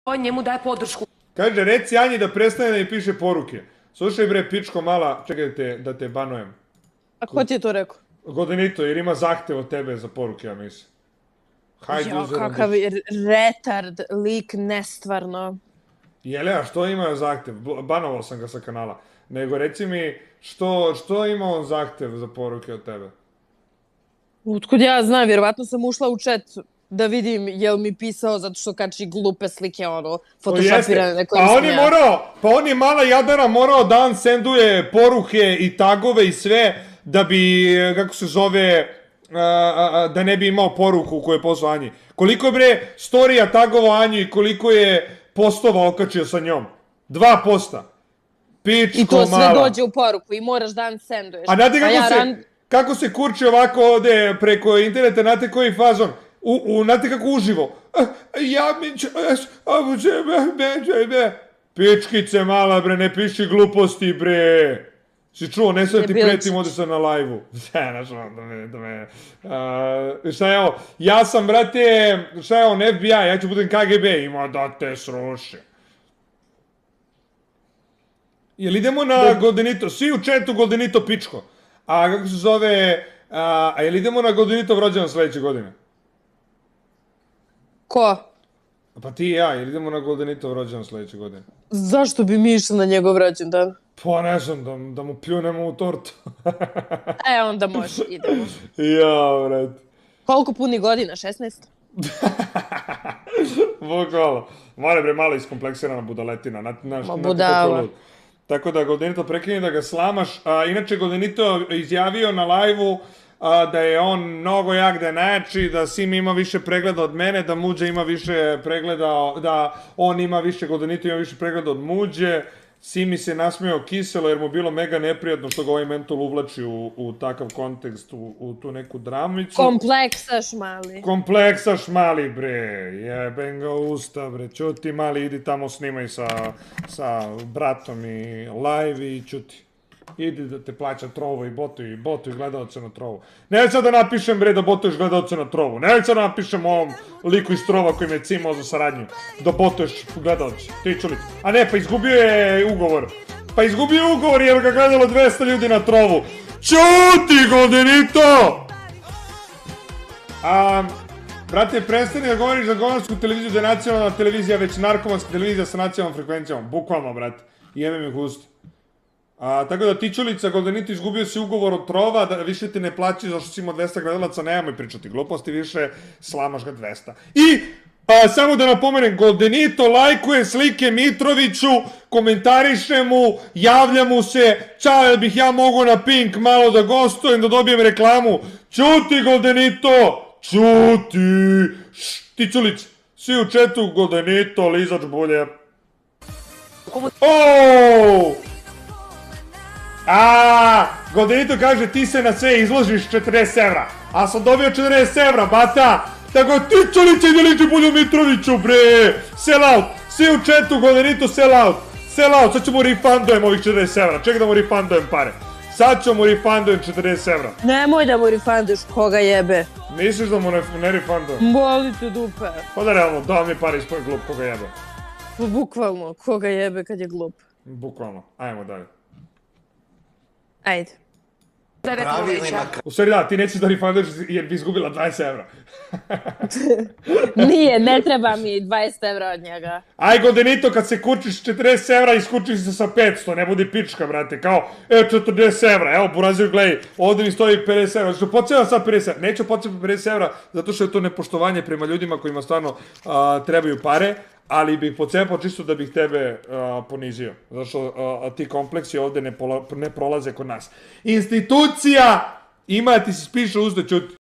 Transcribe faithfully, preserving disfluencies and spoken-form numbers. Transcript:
on njemu daje podršku. Kaže, reci Anji da prestane da mi piše poruke. Slušaj bre, pičko mala, čekaj da te, da te banujem. A ko ti je to rekao? Godenito, jer ima zahtev od tebe za poruke, ja mislim. Hajde, Ja, uzeram kakav da... retard, lik, nestvarno. Jele, a što ima zahtev? Banovao sam ga sa kanala. Nego reci mi, što, što ima on zahtev za poruke od tebe? Utkud ja znam, vjerovatno sam ušla u chat da vidim jel mi pisao zato što kači glupe slike, ono, photoshopirane na kojim pa sam on je ja. morao, pa on je mala jadara morao da on senduje poruke i tagove i sve da bi, kako se zove, a, a, a, da ne bi imao poruku koju je poslao Anji. Koliko je bre storija tagovao Anju i koliko je postova okačio sa njom? Dva posta. Pičko mala. I to sve dođe u poruku i moraš da senduješ. A znate kako ja se, ran... kako se kurči ovako ovde preko interneta, znate koji fazon? U, u, znate kako uživo? Ja mi ću... Pičkice mala bre, ne piši gluposti bre. Si čuo, ne sve ti pretim, ovdje sam na live-u. Znaš, da me, da me... Uh, šta je ovo? Ja sam, brate, šta je ovo, F B I, ja ću budem K G B, ima da te sruši. Jel idemo na Goldenito, svi u chatu Goldenito pičko. A kako se zove, a, a jel idemo na Goldenito rođendan sledeće godine? Ko? Pa ti i ja, jel idemo na Goldenito rođendan sledeće godine? Zašto bi mi išli na njegov rođendan? Pa ne znam, da, da mu pljunemo u tortu. E, onda može, idemo. Ja, vrat. Koliko puni godina, šesnaest? Bukvalno. Mora bre, malo iskompleksirana budaletina. Na, na, Ma budala. Tako da Goldenito prekini da ga slamaš. A, inače, Goldenito izjavio na live-u da je on mnogo jak, da je najjači, da Sim ima više pregleda od mene, da Muđe ima više pregleda, da on ima više, Goldenito ima više pregleda od Muđe. Simi se nasmijao kiselo jer mu bilo mega neprijatno što ga ovaj mental uvlači u, u takav kontekst, u, u tu neku dramicu. Kompleksaš mali. Kompleksaš mali bre, jebem ga usta bre, čuti mali, idi tamo snimaj sa, sa bratom i live i čuti. Idi da te plaća trovo i botuj, botuj gledalce na trovu. Ne sad da napišem bre da botuješ gledalce na trovu, ne sad da napišem ovom liku iz trova koji me cimao za saradnju, da botuješ gledalce, ti čuli. A ne, pa izgubio je ugovor. Pa izgubio je ugovor jer ga gledalo dvesta ljudi na trovu. Čuti, Goldenito! A, brate, prestani da govoriš za govorsku televiziju da je nacionalna televizija već narkomanska televizija sa nacionalnom frekvencijom. Bukvalno, brate. Jebem ih usta. A, tako da Tičulica, Goldenito, izgubio si ugovor od trova, da više ti ne plaći zašto si imao dvesta gledalaca, nemoj pričati gluposti više, slamaš ga dvesta. I, a, samo da napomenem, Goldenito lajkuje slike Mitroviću, komentariše mu, javlja mu se, čao, jel bih ja mogo na Pink malo da gostujem, da dobijem reklamu. Ćuti, Goldenito, ćuti. Šš, Tičulić, svi u četu, Goldenito, lizač bulje. Oooo! Aaaa, Goldenito kaže ti se na sve izložiš četrdeset evra, a sam dobio četrdeset evra, bata, tako Tičulić ide liči Bulju Mitroviću, bre, sell out, svi u chatu, Goldenito sell out, sell out, sad ćemo refundujem ovih četrdeset evra, čekaj da mu refundujem pare, sad ćemo refundujem četrdeset evra. Nemoj da mu refunduješ, koga jebe. Misliš da mu ne, ne refundujem? Boli te dupe. Pa da realno, dao mi pare ispoj glup, koga jebe. Bukvalno, koga jebe kad je glup. Bukvalno, ajmo dalje. Ajde. U stvari da, ti nećeš da refunduješ jer bi izgubila dvadeset evra. Nije, ne treba mi dvadeset evra od njega. Aj, Goldenito, kad se kurčiš četrdeset evra, iskurčiš se sa petsto, ne budi pička, brate, kao, evo četrdeset evra, evo, Burazir, gledaj, ovdje mi stoji pedeset evra, što pocijela sad pedeset evra, neću pocijela pedeset evra, zato što je to nepoštovanje prema ljudima kojima stvarno a, trebaju pare, ali bih pocijepao čisto da bih tebe a, ponizio, zato što a, ti kompleksi ovdje ne, pola, ne prolaze kod nas. Institucija ima, ti si spiša uzde, čuti.